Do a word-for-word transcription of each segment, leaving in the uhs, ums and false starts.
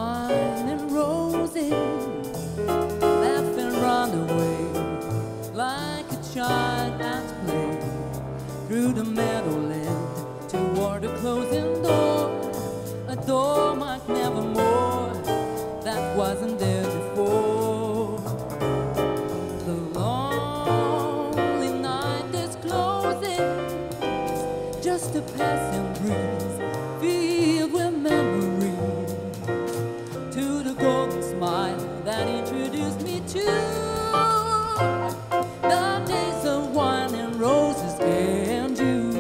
wine and roses, laugh and run away like a child at play through the meadowland toward a closing door, a door marked nevermore that wasn't there before. The lonely night is closing, just a passing breeze filled with memories, to the golden smile that introduced me to the days of wine and roses and you.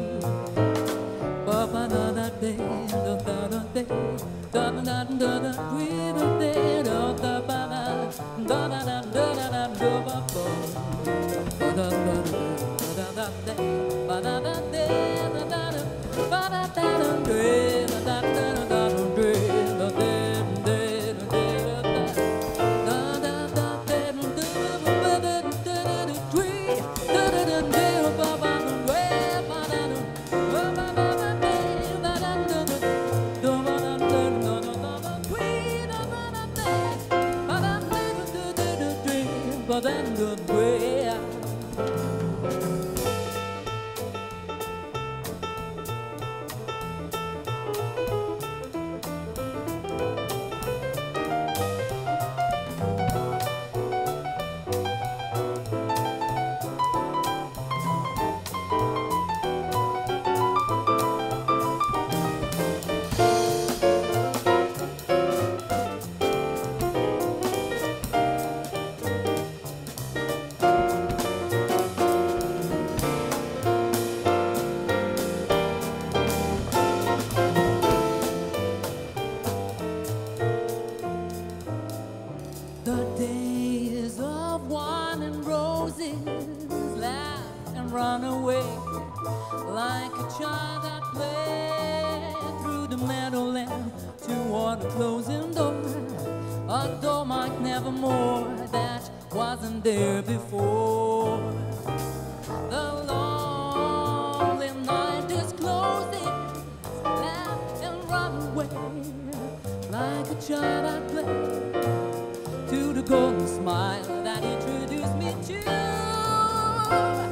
Ba ba da da day, da da da day, da da da da da, we da day, da da ba da, da da da da da da, da ba ba, da da da da da day, ba da da day, da da da, ba da da da day, da da da da da day, da da day, da da da da day, ba da da da da day, da da da day, ba ba da day, ba da da, ba ba ba ba day, da da da da, do ba da da da da da da day, da da da day, ba da da da da da day, ba da da day. The days of wine and roses, laugh and run away like a child that played through the meadowland toward a closing door, a door marked nevermore that wasn't there before. The lonely night is closing, laugh and run away like a child that played to the golden smile that introduced me to